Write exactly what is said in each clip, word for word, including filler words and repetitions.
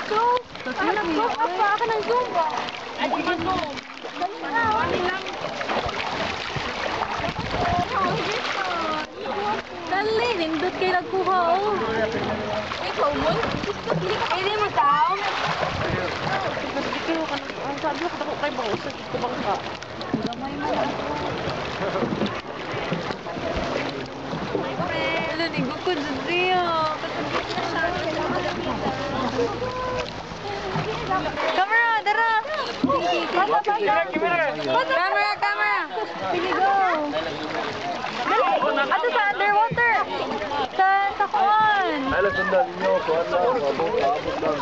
So, ah, nag-zoom up pa. Aka ng zoom ba? Ay, di ba zoom? Dali na. Wali lang. Dali, nindot kayo nagkuha, oh. Ikaw mo? Eh, di mo tao? Mas dito, ang sabi ko, ako kay Bang, sa dito bang ka? Gamay mo na. Wala, ligo ko dyan siya. Camera, dara! Camera, camera! Sige, go! Ato sa underwater! Sa, sa kuwan! Alam, sandal ninyo. Kuhan lang. Abot, abot lang.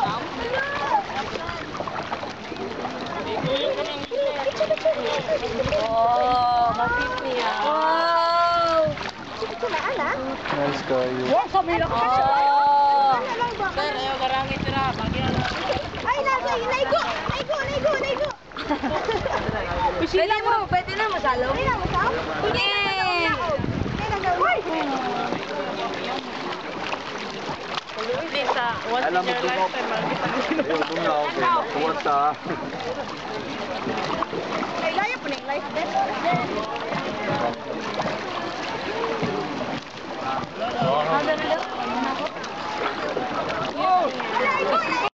Oh, mapit niya. Wow! Nice kayo. Wow, sabi na ka siya. Oh! Sir, ayaw garangit na. Bagyan na. Ay, nasa, naigo! Naigo, naigo, naigo! Pwede mo, pwede na masalaw. Pwede na masalaw? Yeah! Hindi sa once Alam in mo, your dumok. lifetime, makikita Ayaw, bungaw. Kuwan ta. Ay, layo po na yung life vest.